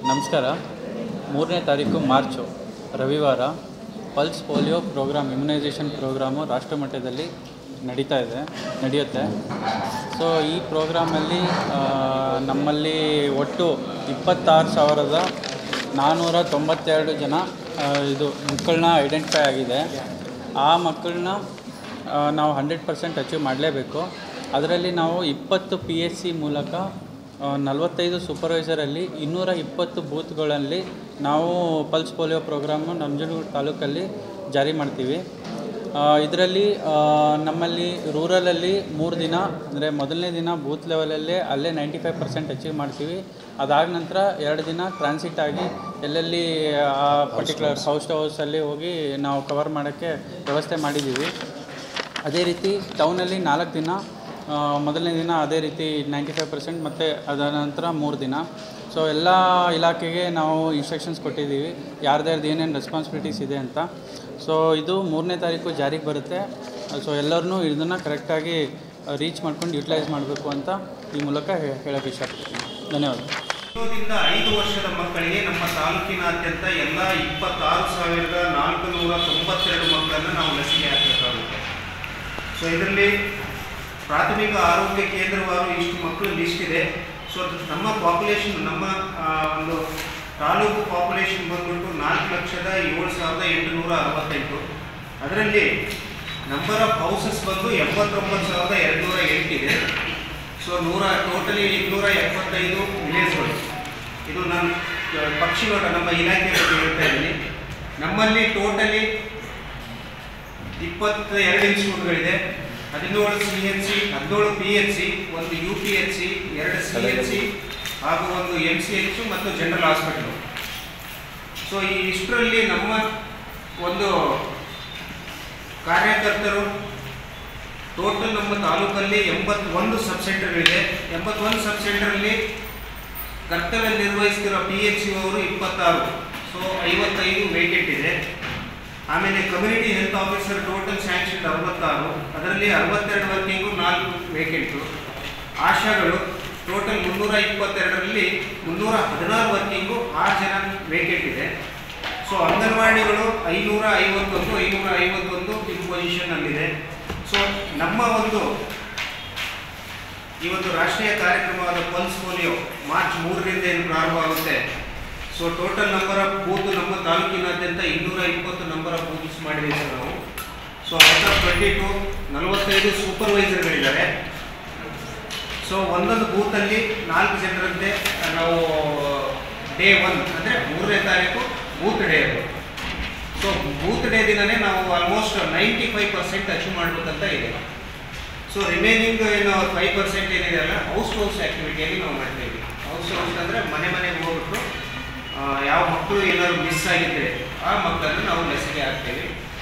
ನಮಸ್ಕಾರ. 3ನೇ ತಾರೀಕು ಮಾರ್ಚು ರವಿವಾರ pulse polio programme immunisation programme ರಾಷ್ಟ್ರಮಟ್ಟದಲ್ಲಿ ನಡೆಯುತ್ತೆ. ಸೊ ಈ ಪ್ರೋಗ್ರಾಮಲ್ಲಿ ನಮ್ಮಲ್ಲಿ ಒಟ್ಟು 26,492 ಜನ ಮಕ್ಕಳನ್ನ ಐಡೆಂಟಿಫೈ ಆಗಿದೆ. ಆ ಮಕ್ಕಳನ್ನ ನಾವು 100% ಅಚೀವ್ ಮಾಡಲೇಬೇಕು. ಅದರಲ್ಲಿ ನಾವು 20 PSC ಮೂಲಕ 45 ಸೂಪರ್ವೈಸರಲ್ಲಿ 220 ಬೂತ್ಗಳಲ್ಲಿ ನಾವು ಪಲ್ಸ್ ಪೋಲಿಯೋ ಪ್ರೋಗ್ರಾಮು ನಂಜನಗೂಡು ತಾಲೂಕಲ್ಲಿ ಜಾರಿ ಮಾಡ್ತೀವಿ. ಇದರಲ್ಲಿ ನಮ್ಮಲ್ಲಿ ರೂರಲಲ್ಲಿ 3 ದಿನ ಅಂದರೆ ಮೊದಲನೇ ದಿನ ಬೂತ್ ಲೆವೆಲಲ್ಲೇ ಅಲ್ಲೇ 95% ಅಚೀವ್ ಮಾಡ್ತೀವಿ. ಅದಾದ ನಂತರ 2 ದಿನ ಟ್ರಾನ್ಸಿಟ್ ಆಗಿ ಎಲ್ಲೆಲ್ಲಿ ಆ ಪರ್ಟಿಕ್ಯುಲರ್ ಹೌಸಲ್ಲಿ ಹೋಗಿ ನಾವು ಕವರ್ ಮಾಡೋಕ್ಕೆ ವ್ಯವಸ್ಥೆ ಮಾಡಿದ್ದೀವಿ. ಅದೇ ರೀತಿ ಟೌನಲ್ಲಿ 4 ದಿನ, ಮೊದಲನೇ ದಿನ ಅದೇ ರೀತಿ 95% ಮತ್ತು ಅದರ ನಂತರ 3 ದಿನ. ಸೊ ಎಲ್ಲ ಇಲಾಖೆಗೆ ನಾವು ಇನ್ಸ್ಟ್ರಕ್ಷನ್ಸ್ ಕೊಟ್ಟಿದ್ದೀವಿ ಯಾರ್ದಾರ್ದು ಏನೇನು ರೆಸ್ಪಾನ್ಸಿಬಿಲಿಟೀಸ್ ಇದೆ ಅಂತ. ಸೊ ಇದು 3ನೇ ತಾರೀಕು ಜಾರಿಗೆ ಬರುತ್ತೆ. ಸೊ ಎಲ್ಲರೂ ಇದನ್ನು ಕರೆಕ್ಟಾಗಿ ರೀಚ್ ಮಾಡ್ಕೊಂಡು ಯುಟಿಲೈಸ್ ಮಾಡಬೇಕು ಅಂತ ಈ ಮೂಲಕ ಹೇಳೋಕ್ಕೆ ಇಷ್ಟಪಡ್ತೀನಿ. ಧನ್ಯವಾದ. 5 ವರ್ಷದ ಮಕ್ಕಳಿಗೆ ನಮ್ಮ ತಾಲೂಕಿನಾದ್ಯಂತ ಎಲ್ಲ 26,492 ಮಕ್ಕಳನ್ನು ನಾವು ಲಸಿಕೆ ಹಾಕಬೇಕಾಗುತ್ತೆ. ಸೊ ಇದರಲ್ಲಿ ಪ್ರಾಥಮಿಕ ಆರೋಗ್ಯ ಕೇಂದ್ರವಾರು ಇಷ್ಟು ಮಕ್ಕಳು ಲಿಸ್ಟ್ ಇದೆ. ಸೊ ನಮ್ಮ ಪಾಪ್ಯುಲೇಷನ್, ನಮ್ಮ ಒಂದು ತಾಲೂಕು ಪಾಪ್ಯುಲೇಷನ್ ಬಂದ್ಬಿಟ್ಟು 4,07,868. ಅದರಲ್ಲಿ ನಂಬರ್ ಆಫ್ ಹೌಸಸ್ ಬಂದು 89,208 ಇದೆ. ಸೊ ಟೋಟಲಿ 275 ವಿಲೇಜ್ಗಳು. ಇದು ನಾನು ಪಕ್ಷಿಗಳ ನಮ್ಮ ಇಲಾಖೆ ಬಗ್ಗೆ ಹೇಳ್ತಾ ಇದ್ದೀನಿ. ನಮ್ಮಲ್ಲಿ ಟೋಟಲಿ 22 ಇನ್ಸ್ಟಿಟ್ಯೂಟ್ಗಳಿದೆ. 17 CHC, 17 PHC, 1 UPHC, 2 CHC ಹಾಗೂ 1 MCH ಮತ್ತು ಜನರಲ್ ಹಾಸ್ಪಿಟಲ್. ಸೊ ಈ ಇಷ್ಟರಲ್ಲಿ ನಮ್ಮ ಒಂದು ಕಾರ್ಯಕರ್ತರು ಟೋಟಲ್ ನಮ್ಮ ತಾಲೂಕಲ್ಲಿ 81 ಸಬ್ ಸೆಂಟರ್ಗಳಿದೆ. 81 ಸಬ್ ಸೆಂಟರಲ್ಲಿ ಕರ್ತವ್ಯ ನಿರ್ವಹಿಸ್ತಿರೋ PHC ಅವರು 26. ಸೊ 55 ವೇಕೆಂಟ್ ಇದೆ. ಆಮೇಲೆ community health officer total sanction 66, ಅದರಲ್ಲಿ 62 ವರ್ಕಿಂಗು, 4 ವೇಕೆಂಟು. ಆಶಾಗಳು ಟೋಟಲ್ 322ರಲ್ಲಿ 316 ವರ್ಕಿಂಗು, 6 ಜನ ವೇಕೆಂಟ್ ಇದೆ. ಸೊ ಅಂಗನವಾಡಿಗಳು 551 ಇಂಪೊಸಿಷನ್ನಲ್ಲಿದೆ. ಸೊ ನಮ್ಮ ಈ ಒಂದು ರಾಷ್ಟ್ರೀಯ ಕಾರ್ಯಕ್ರಮವಾದ ಪಲ್ಸ್ ಪೋಲಿಯೋ ಮಾರ್ಚ್ 3ರಿಂದ ಏನು ಪ್ರಾರಂಭ ಆಗುತ್ತೆ. So total number of booth ನಮ್ಮ ತಾಲೂಕಿನಾದ್ಯಂತ 220 ನಂಬರ್ ಆಫ್ ಬೂತ್ಸ್ ಮಾಡಿದ್ದೀವಿ ಸರ್ ನಾವು. ಸೊ ಔಟ್ ಆಫ್ 45 ಸೂಪರ್ವೈಸರ್ಗಳಿದ್ದಾರೆ. ಸೊ ಒಂದೊಂದು ಬೂತಲ್ಲಿ 4 ಜನರಂತೆ ನಾವು ಡೇ 1 ಅಂದರೆ 3ನೇ ತಾರೀಕು ಬೂತ್ ಡೇ ಅದು. ಸೊ ಬೂತ್ ಡೇ ದಿನವೇ ನಾವು ಆಲ್ಮೋಸ್ಟ್ 95% ಅಚೀವ್ ಮಾಡಬೇಕಂತ ಇದೆ. ಸೊ ರಿಮೈನಿಂಗ್ ಏನು 5% ಏನಿದೆಯಲ್ಲ ಹೌಸ್ ಟು ಹೌಸ್ ಆ್ಯಕ್ಟಿವಿಟಿಯಲ್ಲಿ ನಾವು ಮಾಡ್ತೀವಿ. ಹೌಸ್ ಅಂದರೆ ಮನೆಗೆ ಹೋಗ್ಬಿಟ್ಟು ಯಾವ ಮಕ್ಕಳು ಏನಾದ್ರು ಮಿಸ್ ಆಗಿದ್ದರೆ ಆ ಮಕ್ಕಳನ್ನು ನಾವು ಲಸಿಕೆ ಹಾಕ್ತೇವೆ.